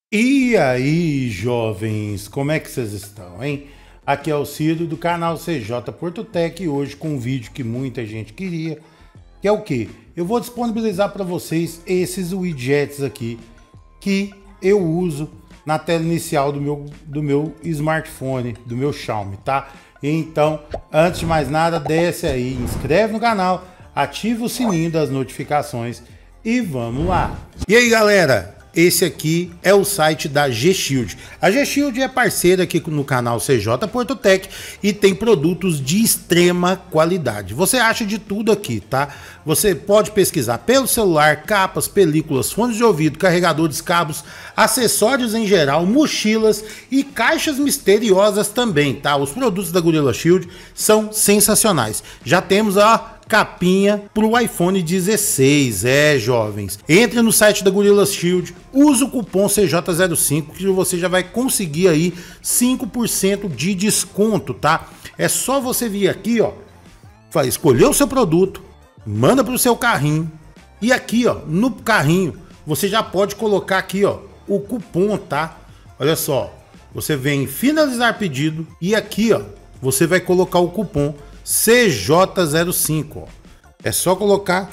E aí, jovens, como é que vocês estão, hein? Aqui é o Ciro do canal CJ Portotec e hoje com um vídeo que muita gente queria, que é o quê? Eu vou disponibilizar para vocês esses widgets aqui que eu uso na tela inicial do meu smartphone, do meu Xiaomi, tá? Então, antes de mais nada, desce aí, inscreve no canal, ativa o sininho das notificações e vamos lá! E aí, galera? Esse aqui é o site da G-Shield. A G-Shield é parceira aqui no canal CJ Portotec e tem produtos de extrema qualidade. Você acha de tudo aqui, tá? Você pode pesquisar pelo celular, capas, películas, fones de ouvido, carregadores, cabos, acessórios em geral, mochilas e caixas misteriosas também, tá? Os produtos da Gorilla Shield são sensacionais. Já temos a capinha para o iPhone 16, jovens. Entre no site da Gorilla Shield, usa o cupom CJ05 que você já vai conseguir aí 5% de desconto, tá? É só você vir aqui, ó, escolher o seu produto, manda para o seu carrinho e aqui, ó, no carrinho você já pode colocar aqui, ó, o cupom, tá? Olha só, você vem em finalizar pedido e aqui, ó, você vai colocar o cupom CJ05, ó. É só colocar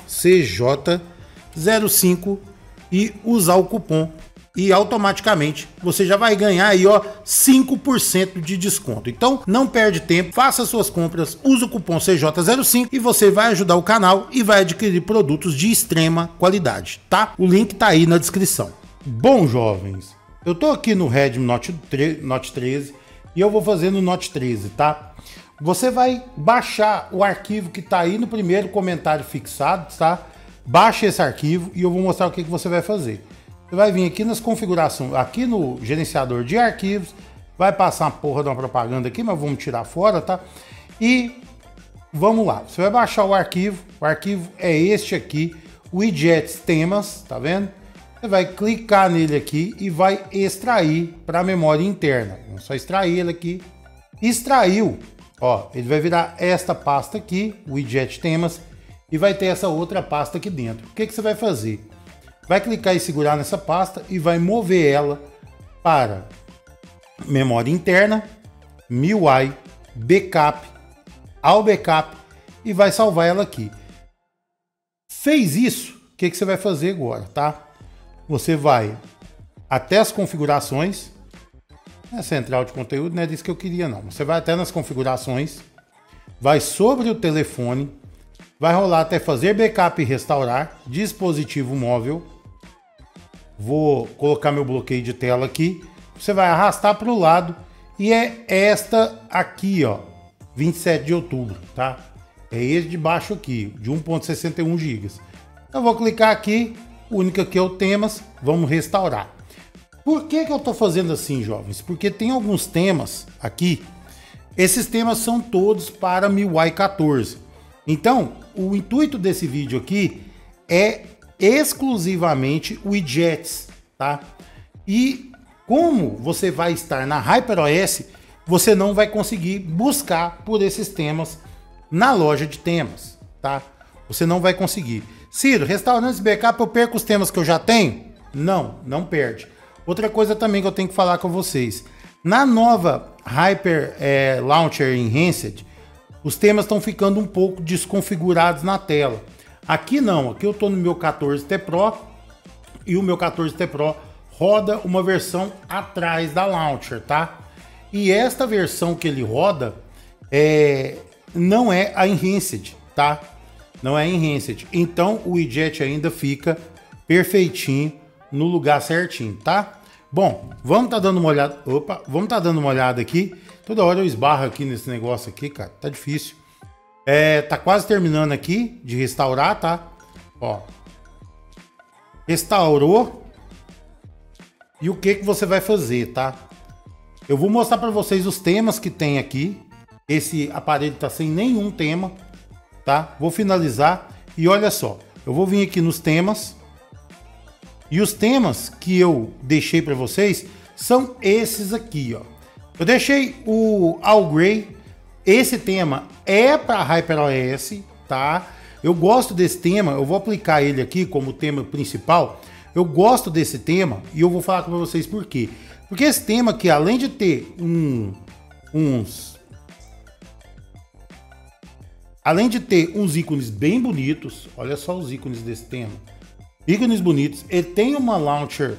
CJ05 e usar o cupom e automaticamente você já vai ganhar aí, ó, 5% de desconto. Então não perde tempo, faça suas compras, use o cupom CJ05 e você vai ajudar o canal e vai adquirir produtos de extrema qualidade, tá? O link tá aí na descrição. Bom, jovens, eu tô aqui no Redmi Note 13 e eu vou fazer no Note 13, tá? Você vai baixar o arquivo que está aí no primeiro comentário fixado, tá? Baixa esse arquivo e eu vou mostrar o que você vai fazer. Você vai vir aqui nas configurações, aqui no gerenciador de arquivos, vai passar uma porra de uma propaganda aqui, mas vamos tirar fora, tá? E vamos lá, você vai baixar o arquivo é este aqui, widgets temas, tá vendo? Você vai clicar nele aqui e vai extrair para a memória interna. Vamos só extrair ele aqui. Extraiu. Ó, ele vai virar esta pasta aqui, widget temas, e vai ter essa outra pasta aqui dentro. O que você vai fazer? Vai clicar e segurar nessa pasta e vai mover ela para memória interna, MIUI, backup, ao backup e vai salvar ela aqui. Fez isso, o que você vai fazer agora, tá? Você vai até as configurações. A central de conteúdo não é disso que eu queria, não. Você vai até nas configurações, vai sobre o telefone, vai rolar até fazer backup e restaurar, dispositivo móvel. Vou colocar meu bloqueio de tela aqui. Você vai arrastar para o lado e é esta aqui, ó, 27 de outubro, tá? É esse de baixo aqui, de 1.61 GB. Eu vou clicar aqui, única que é o temas, vamos restaurar. Por que eu tô fazendo assim, jovens? Porque tem alguns temas aqui, esses temas são todos para MIUI 14. Então, o intuito desse vídeo aqui é exclusivamente widgets, tá? E como você vai estar na HyperOS, você não vai conseguir buscar por esses temas na loja de temas, tá? Você não vai conseguir. Ciro, restaurantes backup, eu perco os temas que eu já tenho? Não, não perde. Outra coisa também que eu tenho que falar com vocês. Na nova Hyper Launcher Enhanced, os temas estão ficando um pouco desconfigurados na tela. Aqui não, aqui eu estou no meu 14T Pro e o meu 14T Pro roda uma versão atrás da Launcher, tá? E esta versão que ele roda não é a Enhanced, tá? Não é Enhanced. Então o widget ainda fica perfeitinho no lugar certinho, tá? Bom, vamos tá dando uma olhada. Opa, vamos tá dando uma olhada aqui. Toda hora eu esbarro aqui nesse negócio aqui, cara. Tá difícil. Tá quase terminando aqui de restaurar, tá? Ó. Restaurou. E o que você vai fazer, tá? Eu vou mostrar para vocês os temas que tem aqui. Esse aparelho tá sem nenhum tema, tá? Vou finalizar e olha só. Eu vou vir aqui nos temas. E os temas que eu deixei para vocês são esses aqui, ó. Eu deixei o All Gray. Esse tema é para HyperOS, tá? Eu gosto desse tema, eu vou aplicar ele aqui como tema principal Eu gosto desse tema e eu vou falar com vocês por quê. Porque esse tema aqui, além de ter além de ter uns ícones bem bonitos, olha só os ícones desse tema. Ícones bonitos. Ele tem uma launcher,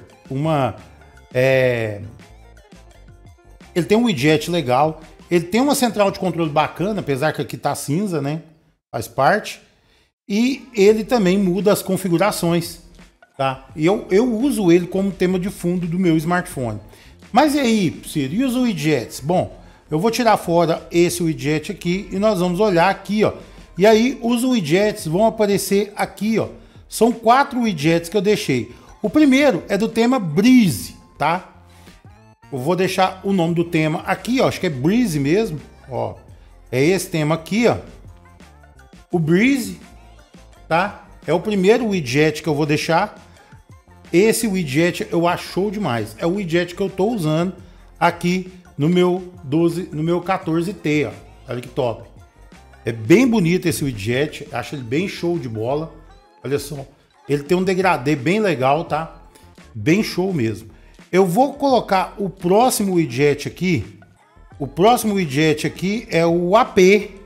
ele tem um widget legal. Ele tem uma central de controle bacana, apesar que aqui tá cinza, né? Faz parte. E ele também muda as configurações, tá? E eu uso ele como tema de fundo do meu smartphone. Mas e aí, Ciro, e os widgets? Bom, eu vou tirar fora esse widget aqui e nós vamos olhar aqui, ó. E aí os widgets vão aparecer aqui, ó. São 4 widgets que eu deixei. O primeiro é do tema Breeze, tá? Eu vou deixar o nome do tema aqui, ó. Acho que é Breeze mesmo, ó. É esse tema aqui, ó. O Breeze, tá? É o primeiro widget que eu vou deixar. Esse widget eu acho show demais. É o widget que eu tô usando aqui no meu 14T, ó. Olha que top. É bem bonito esse widget, acho ele bem show de bola. Olha só, ele tem um degradê bem legal, tá? Bem show mesmo. Eu vou colocar o próximo widget aqui. O próximo widget aqui é o AP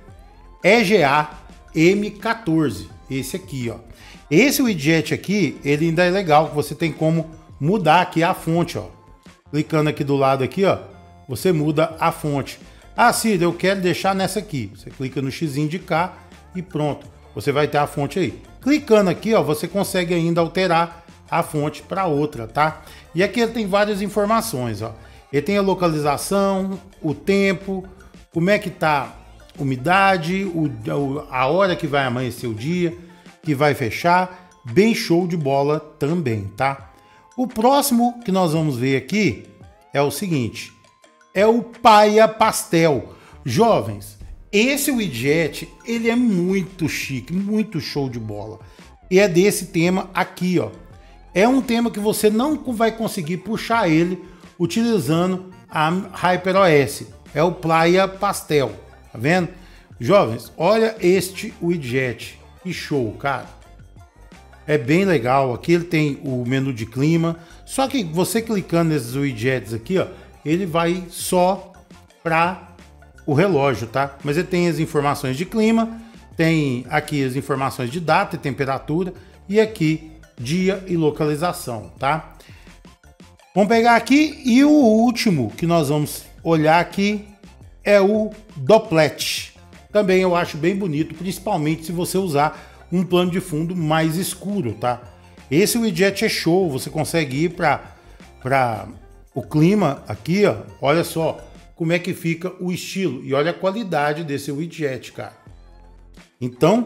EGA M14. Esse aqui, ó. Esse widget aqui, ele ainda é legal, que você tem como mudar aqui a fonte, ó. Clicando aqui do lado aqui, ó, você muda a fonte. Ah, Ciro, eu quero deixar nessa aqui. Você clica no X de cá e pronto. Você vai ter a fonte aí. Clicando aqui, ó, você consegue ainda alterar a fonte para outra, tá? E aqui ele tem várias informações, ó. Ele tem a localização, o tempo, como é que tá a umidade, a hora que vai amanhecer o dia, que vai fechar. Bem show de bola também, tá? O próximo que nós vamos ver aqui é o seguinte. É o Paia Pastel. Jovens, esse widget, ele é muito chique, muito show de bola. E é desse tema aqui, ó. É um tema que você não vai conseguir puxar ele utilizando a HyperOS. É o Paia Pastel, tá vendo? Jovens, olha este widget. Que show, cara. É bem legal. Aqui ele tem o menu de clima. Só que você clicando nesses widgets aqui, ó, ele vai só para o relógio, tá? Mas ele tem as informações de clima, tem aqui as informações de data e temperatura e aqui dia e localização, tá? Vamos pegar aqui e o último que nós vamos olhar aqui é o Dopplet. Também eu acho bem bonito, principalmente se você usar um plano de fundo mais escuro, tá? Esse widget é show, você consegue ir para o clima aqui, ó. Olha só como é que fica o estilo e olha a qualidade desse widget, cara. Então,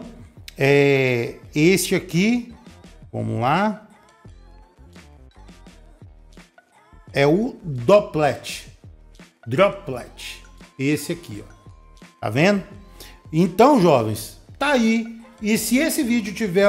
este aqui, vamos lá, é o Dopplet. Esse aqui, ó. Tá vendo? Então, jovens, tá aí. E se esse vídeo tiver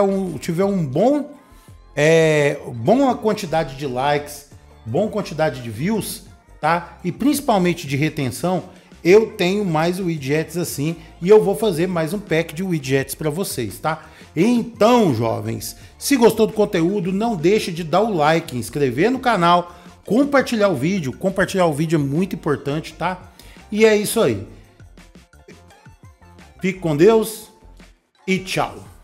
boa quantidade de likes, boa quantidade de views, tá? E principalmente de retenção, eu tenho mais widgets assim e eu vou fazer mais um pack de widgets para vocês, tá? Então, jovens, se gostou do conteúdo, não deixe de dar o like, inscrever no canal, compartilhar o vídeo. Compartilhar o vídeo é muito importante, tá? E é isso aí. Fique com Deus e tchau.